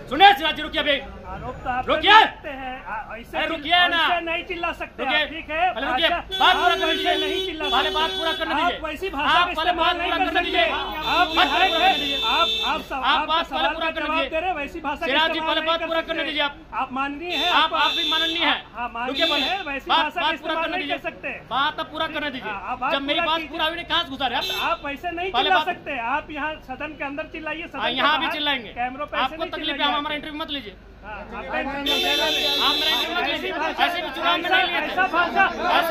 सुने शिवराज, रुकिए अभी, रुकिए, रुकिए ना, नहीं चिल्ला सकते, ठीक है, रुकिए, बात पूरा करने दीजिए, नहीं चिल्ला, पहले बात पूरा करने दीजिए, वैसी भाषा का इस्तेमाल नहीं कर सकते, आप बात पूरा करने दीजिए, वैसी भाषा शिवराज जी पहले बात पूरा करने दीजिए, आप माननीय है, आप भी माननीय है, रुकिए, वैसी भाषा का इस्तेमाल नहीं कर सकते, बात अब पूरा करने दीजिए, जब मेरी बात पूरा हुई कहाँ से घुसा रहे आप वैसे नहीं चिल्ला सकते, आप यहाँ सदन के अंदर चिल्लाइए, यहाँ भी चिल्लाएंगे, कैमरों पे आपको तकलीफ है, हमारा इंटरव्यू मत लीजिए, आप मेरा इंटरव्यू मत लीजिए, ऐसे भी चुनाव में नहीं ऐसा भाषा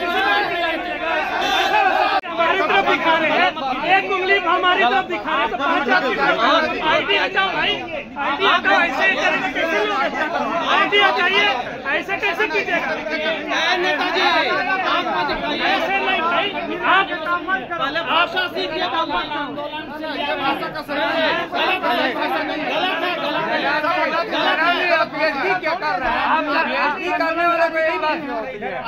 हमारी तरफ दिखा रहे हैं, एक उंगली हमारी तरफ दिखा रहे हैं, तो आईडी हटाओ भाई, आईडी हटाओ, ऐसे आईडी हटाइए, ऐसे कैसे कीजिएगा, ऐसे नहीं भाई, आप आशा सीखिए, क्या कर रहा है, आप करने वाला को यही बात होती है,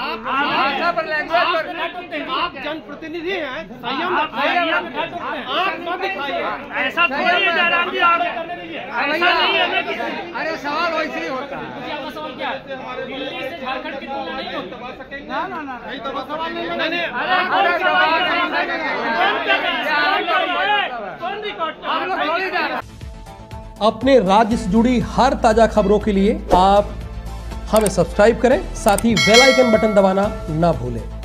आप जनप्रतिनिधि हैं, संयम आप मत दिखाइए, ऐसा थोड़ी है जयराम जी, आप ऐसा नहीं है, अरे सवाल वैसे ही होता है, सवाल क्या है, दिल्ली से झारखंड की तुलना नहीं होती, ना नहीं तो सवाल नहीं, अपने राज्य से जुड़ी हर ताजा खबरों के लिए आप हमें सब्सक्राइब करें, साथ ही बेल आइकन बटन दबाना ना भूलें।